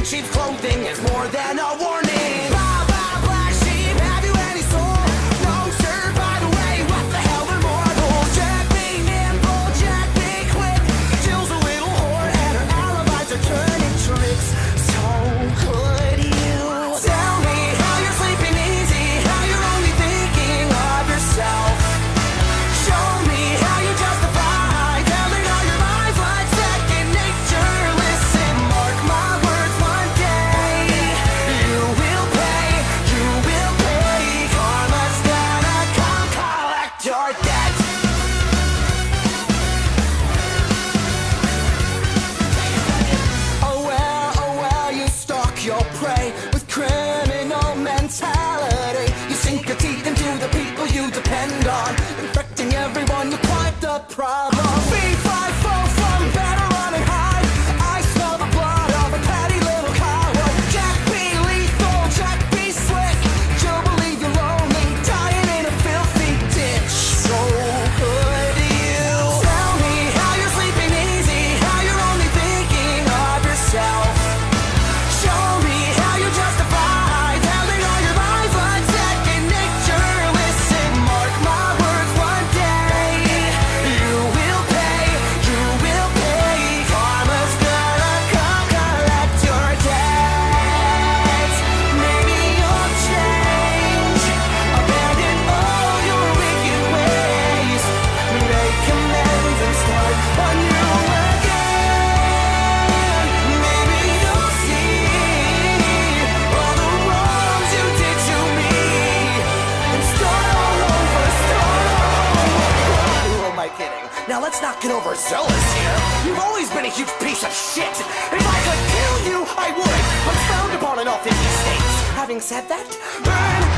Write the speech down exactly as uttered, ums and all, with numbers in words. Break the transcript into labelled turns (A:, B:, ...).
A: in sheep's clothing is more than a warning. Blah, blah, black sheep, have you any soul? No, sir, by the way, what the hell, they're mortal. Jack be nimble, Jack be quick. Jill's a little whore and her alibis are turning tricks. So could you tell me how you're sleeping easy, how you're only thinking of yourself? Show me how you justify telling all your lies like second nature. Listen, mark my words, one day you will pay, you will pay. Karma's gonna come collect your debt. Oh well, oh well, you stalk your prey with criminal mentality. You sink your teeth into the people you depend on, infecting everyone, you're quite the problem. B five four from better running high. I smell the blood of a petty little coward. Jack be lethal, Jack be slick. You'll believe you're lonely, dying in a filthy ditch. So could you tell me how you're sleeping easy, how you're only thinking of yourself? Show me how you justify telling all your lies like second nature. Listen, mark my words, one day you will pay, you will pay. Karma's gonna come collect your debt. Maybe you'll change, abandon all your wicked ways, make amends and start anew again. Maybe you'll see all the wrongs you did to me and start all over, start all over. Who am I kidding? Now let's not get overzealous here. You've always been a huge piece of shit. If I could kill you, I would. I'm frowned upon in all fifty states. Having said that, burn